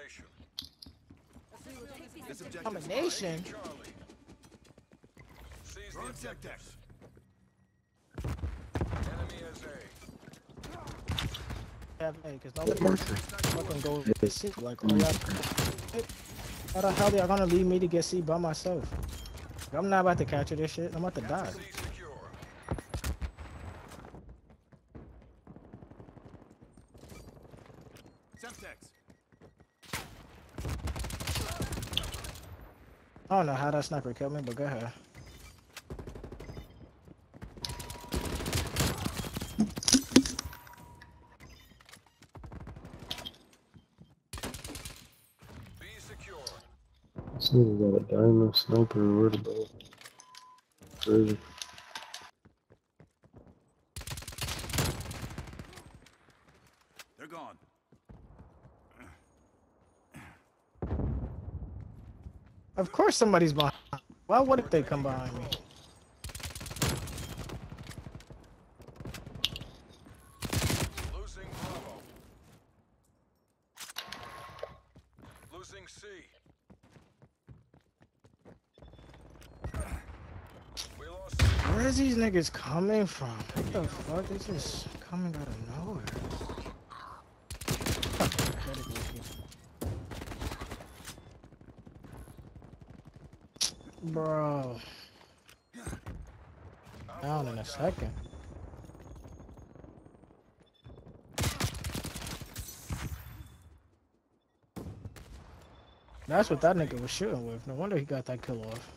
This objective Combination. Seize the objectives. Enemy has A. Yeah, because nobody fucking go get C. Like, are y'all? How the hell y'all gonna leave me to get C by myself? I'm not about to capture this shit. I'm about to die. C secure. Semtex. I don't know how that sniper killed me, but go ahead. B secure. This nigga got a diamond sniper. Where the ball? Crazy. They're gone. Of course somebody's behind. Why would they come behind me? Losing Bravo. Losing C. We lost C. Where's these niggas coming from? What the fuck? They just coming out of nowhere. Bro. Down in a second. That's what that nigga was shooting with. No wonder he got that kill off.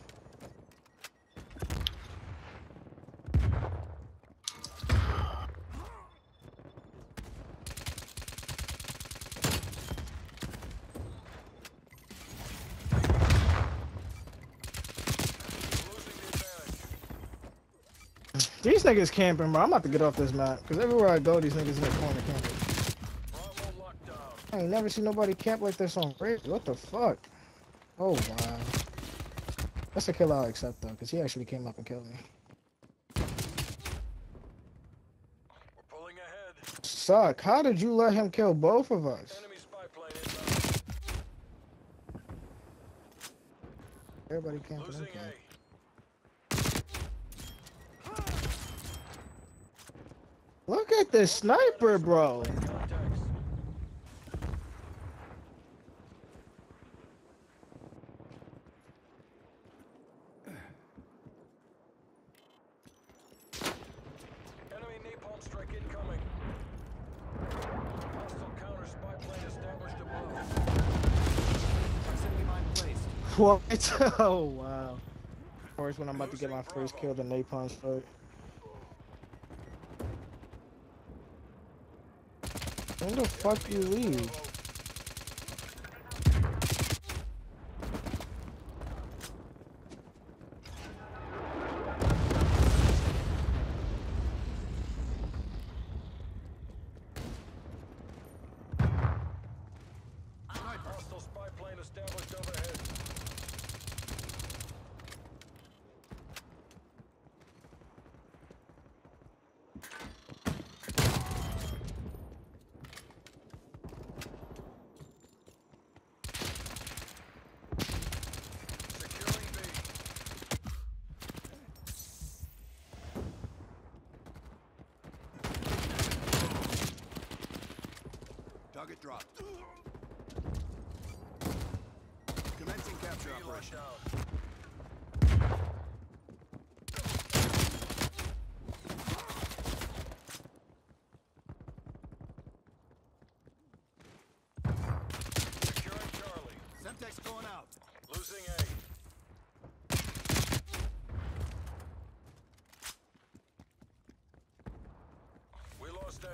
These niggas camping, bro. I'm about to get off this map. Because everywhere I go, these niggas in the corner camping. Bravo lockdown. I ain't never seen nobody camp like this on raid. What the fuck? Oh, wow. That's a kill I'll accept, though. Because he actually came up and killed me. We're pulling ahead. Suck. How did you let him kill both of us? Enemy spy plane inbound. Everybody camping. Losing Okay. A. Look at this sniper, bro. Contacts. Enemy napalm strike incoming. Hostile counter spy plane established above. Proximity mine placed. What? Oh, wow. Of course, when I'm about to get my first kill, the napalm strike. When the fuck you leave? Hostile spy plane established overhead. Securing B. Target dropped. Commencing capture operation. Securing Charlie. Semtex going out. Losing A. We lost A.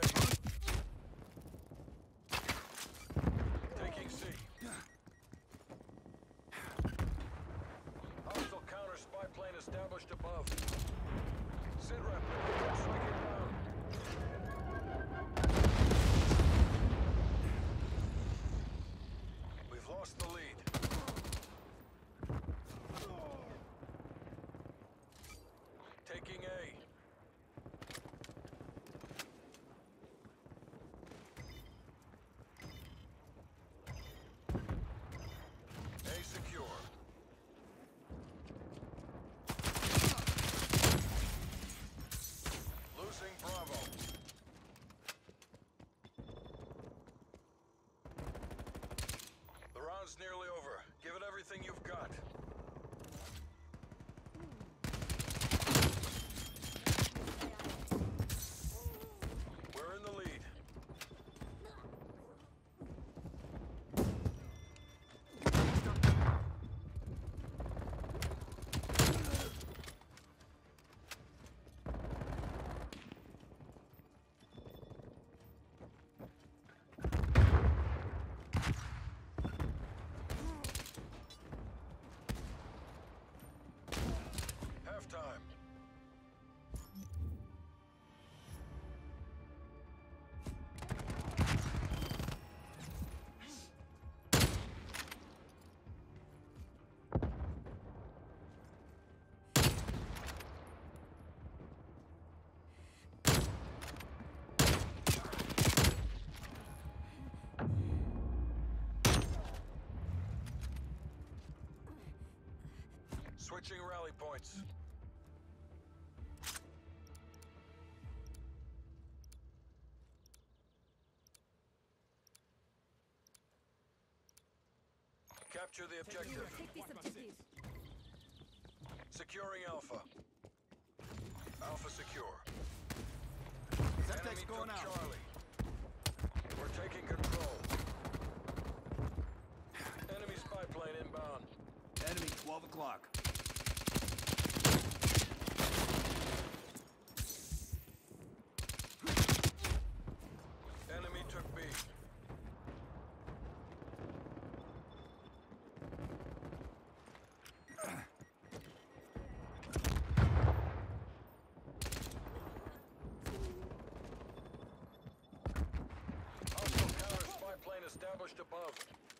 Taking C. Hostile counter spy plane established above. SINREP, strike inbound. We've lost the lead. Taking A. everything you've got. We're in the lead. Halftime. Switching rally points. Capture the objective. Take this objective. Securing Alpha. Alpha secure. Enemy going took out. Charlie. We're taking control. Enemy spy plane inbound. Enemy 12 o'clock. Enemy took B. Hostile counter spy plane established above.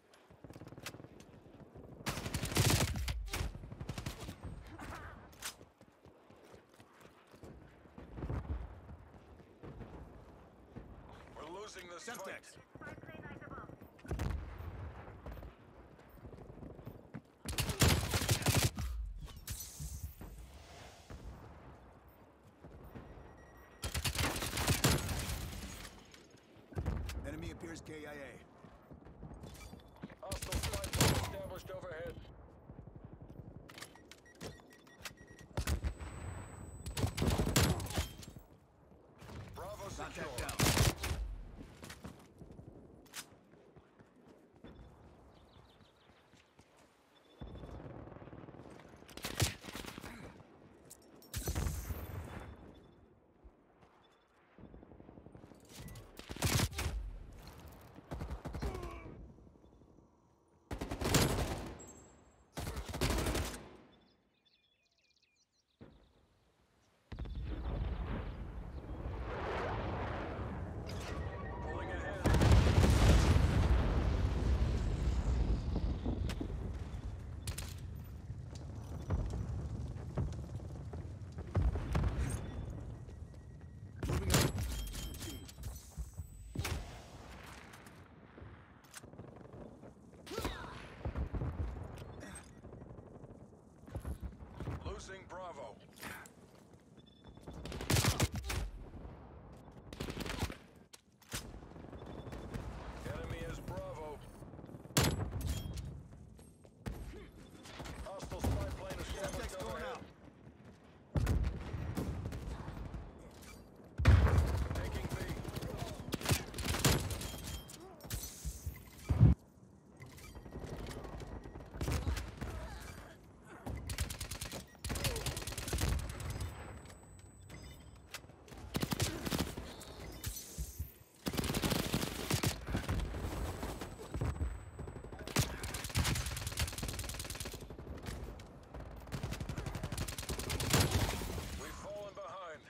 We're losing this fight. Semtex. Enemy appears KIA. Hostile spy plane established overhead. Bravo secure. Contact down. Pulling ahead. Moving up. Losing Bravo. Enemy is Bravo. Hostile spy plane established Semtex going overhead. out. Taking B. We've fallen behind.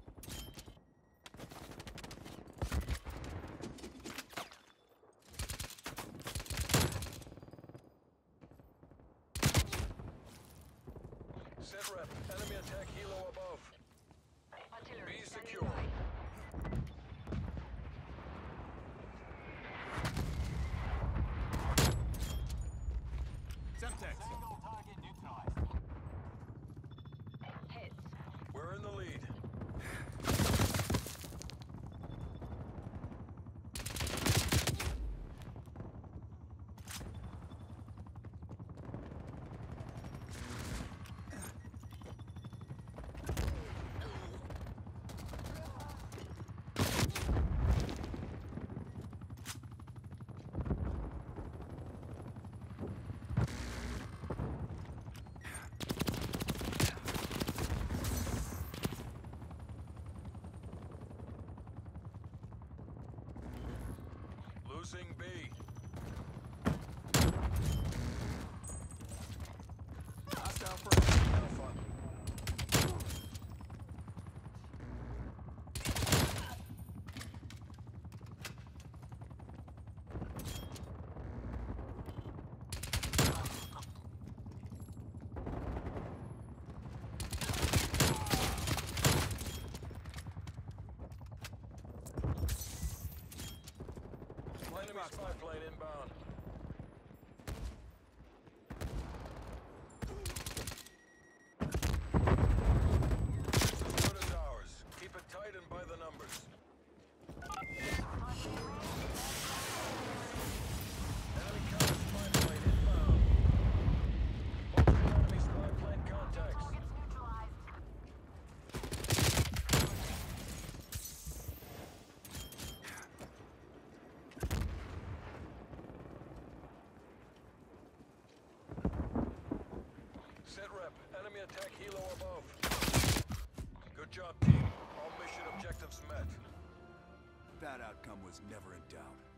Sit rep. Enemy attack helo above. Artillery Be standing secure. by. Semtex. Hits. We're in the lead. Losing B. Hostile first. Alpha. Enemy spy plane inbound. This is good as ours. Keep it tight and by the numbers. Enemy counter spy plane inbound. Multiple enemy spy plane contacts. Sit rep. Enemy attack helo above. Good job, team. All mission objectives met. That outcome was never in doubt.